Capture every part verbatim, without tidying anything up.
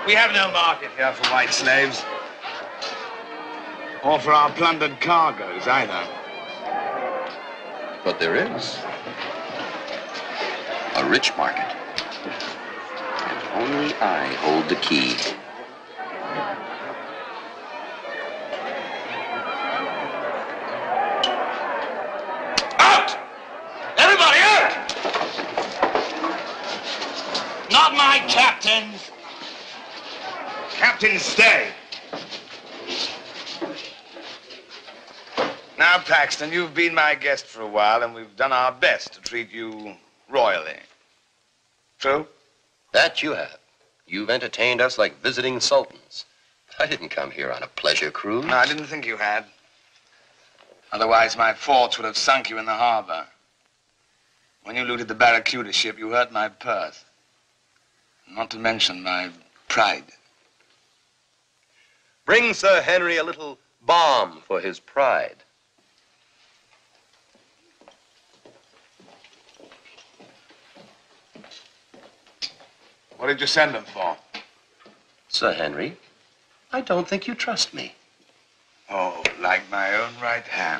We have no market here for white slaves. Or for our plundered cargoes, either. But there is. A rich market. And only I hold the key. Out! Everybody out! Not my captains. Captains, stay. Now, Paxton, you've been my guest for a while, and we've done our best to treat you royally. True? That you have. You've entertained us like visiting sultans. I didn't come here on a pleasure cruise. No, I didn't think you had. Otherwise, my forts would have sunk you in the harbor. When you looted the Barracuda ship, you hurt my purse. Not to mention my pride. Bring Sir Henry a little balm for his pride. What did you send him for? Sir Henry, I don't think you trust me. Oh, like my own right hand.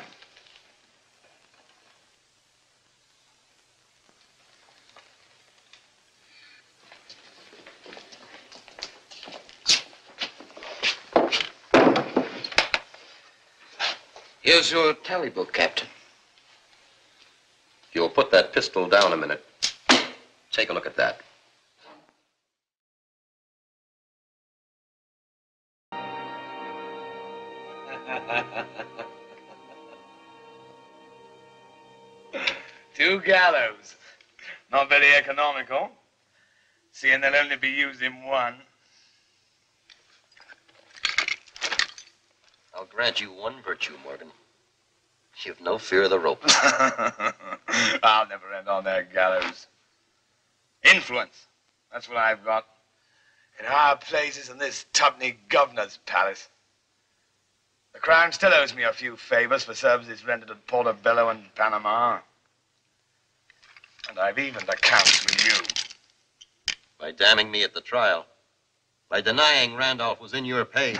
Here's your tally book, Captain. You'll put that pistol down a minute. Take a look at that. Two gallows. Not very economical, seeing they'll only be used in one. I'll grant you one virtue, Morgan. You've no fear of the rope. I'll never end on that gallows. Influence. That's what I've got. In higher places in this tuppenny governor's palace. The Crown still owes me a few favors for services rendered at Portobello and Panama. And I've evened accounts with you. By damning me at the trial. By denying Randolph was in your pay.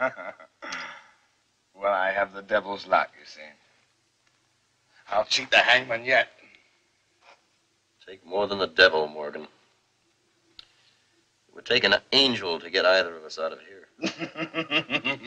Well, I have the devil's luck, you see. I'll cheat the hangman yet. Take more than the devil, Morgan. It would take an angel to get either of us out of here.